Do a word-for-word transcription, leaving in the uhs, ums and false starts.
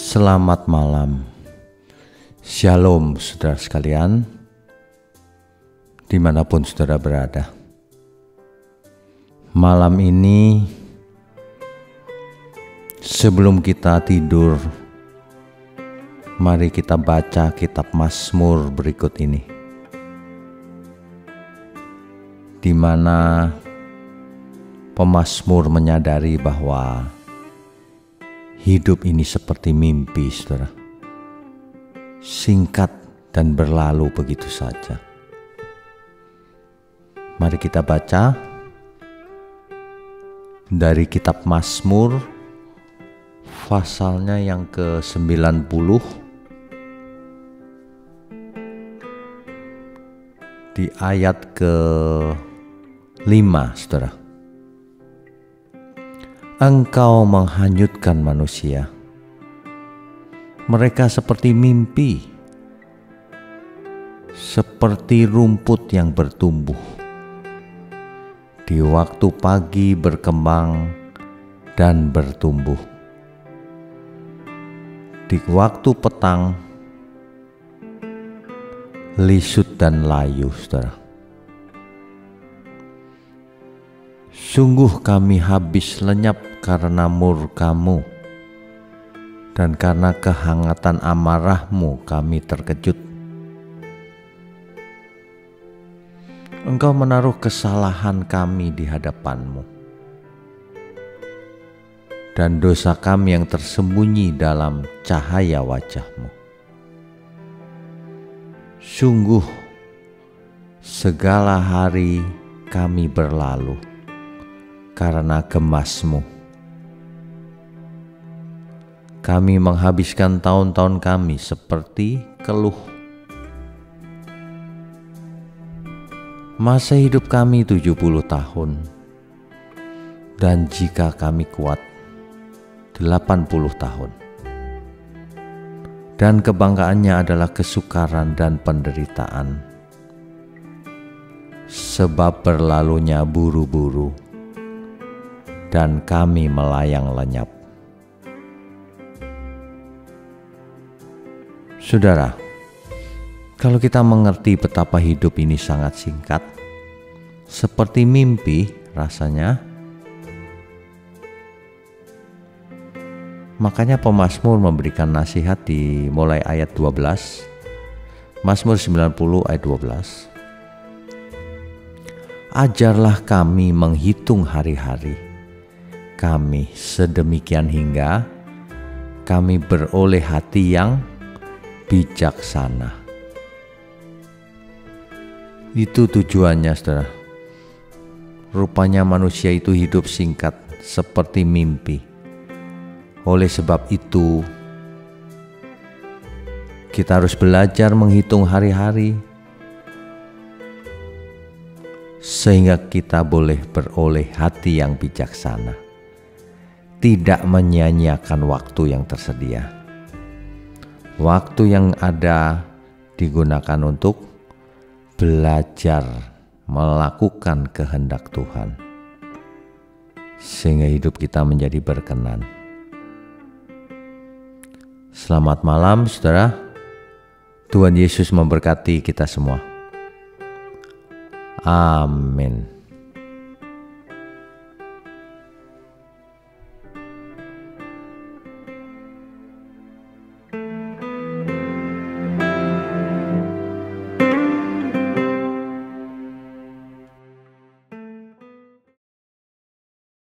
Selamat malam, Shalom saudara sekalian, dimanapun saudara berada. Malam ini sebelum kita tidur, mari kita baca kitab Mazmur berikut ini, di mana pemazmur menyadari bahwa hidup ini seperti mimpi, saudara. Singkat dan berlalu begitu saja. Mari kita baca dari kitab Mazmur, pasalnya yang ke sembilan puluh, di ayat ke lima, saudara. Engkau menghanyutkan manusia, mereka seperti mimpi, seperti rumput yang bertumbuh. Di waktu pagi berkembang dan bertumbuh, di waktu petang lisut dan layu, saudara. Sungguh kami habis lenyap karena murka-Mu, dan karena kehangatan amarah-Mu kami terkejut. Engkau menaruh kesalahan kami di hadapan-Mu, dan dosa kami yang tersembunyi dalam cahaya wajah-Mu. Sungguh segala hari kami berlalu karena gemas-Mu. Kami menghabiskan tahun-tahun kami seperti keluh. Masa hidup kami tujuh puluh tahun, dan jika kami kuat delapan puluh tahun. Dan kebanggaannya adalah kesukaran dan penderitaan, sebab berlalunya buru-buru dan kami melayang lenyap. Saudara, kalau kita mengerti betapa hidup ini sangat singkat, seperti mimpi rasanya, makanya pemazmur memberikan nasihat di mulai ayat dua belas, Mazmur sembilan puluh ayat dua belas. Ajarlah kami menghitung hari-hari kami sedemikian hingga kami beroleh hati yang bijaksana. Itu tujuannya, saudara. Rupanya manusia itu hidup singkat seperti mimpi. Oleh sebab itu kita harus belajar menghitung hari-hari sehingga kita boleh beroleh hati yang bijaksana, tidak menyia-nyiakan waktu yang tersedia. Waktu yang ada digunakan untuk belajar melakukan kehendak Tuhan, sehingga hidup kita menjadi berkenan. Selamat malam, saudara. Tuhan Yesus memberkati kita semua. Amin.